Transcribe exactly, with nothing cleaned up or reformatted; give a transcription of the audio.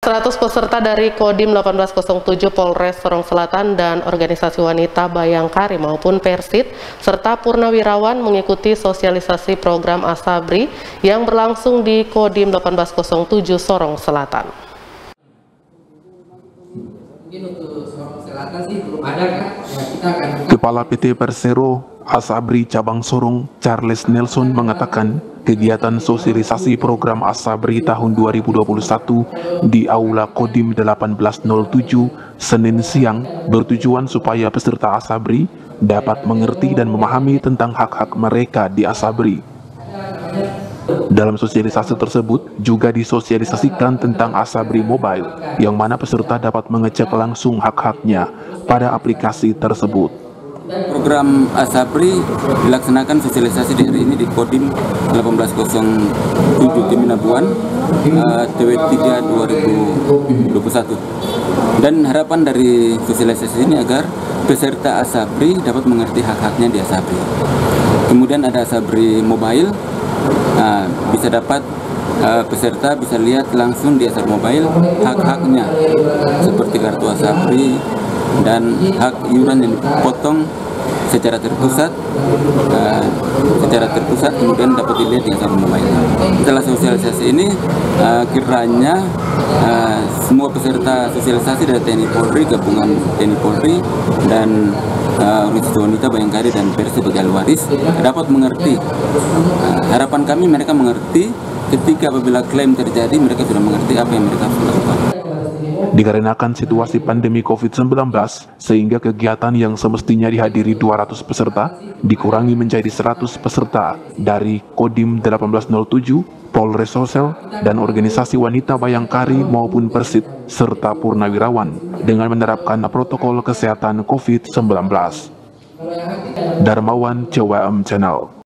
seratus peserta dari Kodim satu delapan nol tujuh Polres Sorong Selatan dan Organisasi Wanita Bayangkari maupun Persit serta purnawirawan mengikuti sosialisasi program Asabri yang berlangsung di Kodim satu delapan nol tujuh Sorong Selatan. Mungkin untuk Sorong Selatan sih belum ada kan? Ya, kita akan... Kepala P T Persero Asabri Cabang Sorong Charles Nelson mengatakan kegiatan sosialisasi program Asabri tahun dua ribu dua puluh satu di Aula Kodim satu delapan nol tujuh Senin siang bertujuan supaya peserta Asabri dapat mengerti dan memahami tentang hak-hak mereka di Asabri. Dalam sosialisasi tersebut juga disosialisasikan tentang Asabri Mobile, yang mana peserta dapat mengecek langsung hak-haknya pada aplikasi tersebut. Program Asabri dilaksanakan sosialisasi di hari ini di Kodim satu delapan nol tujuh Timinabuan uh, T W tiga dua ribu dua puluh satu. Dan harapan dari sosialisasi ini agar peserta Asabri dapat mengerti hak-haknya di Asabri. Kemudian ada Asabri Mobile, uh, bisa dapat uh, peserta bisa lihat langsung di Asabri Mobile hak-haknya seperti kartu Asabri dan hak iuran yang dipotong secara terpusat, uh, secara terpusat kemudian dapat dilihat di Asabri Mobile. Setelah sosialisasi ini, uh, kiranya uh, semua peserta sosialisasi dari T N I Polri, gabungan T N I Polri dan uh, Organisasi Wanita Bayangkari dan Persit sebagai ahli waris dapat mengerti. Uh, harapan kami mereka mengerti ketika apabila klaim terjadi mereka sudah mengerti apa yang mereka harus lakukan. Dikarenakan situasi pandemi COVID sembilan belas, sehingga kegiatan yang semestinya dihadiri dua ratus peserta dikurangi menjadi seratus peserta dari Kodim satu delapan nol tujuh, Polres Sosel, dan Organisasi Wanita Bayangkari maupun Persit, serta purnawirawan dengan menerapkan protokol kesehatan COVID sembilan belas. Darmawan, C W M Channel.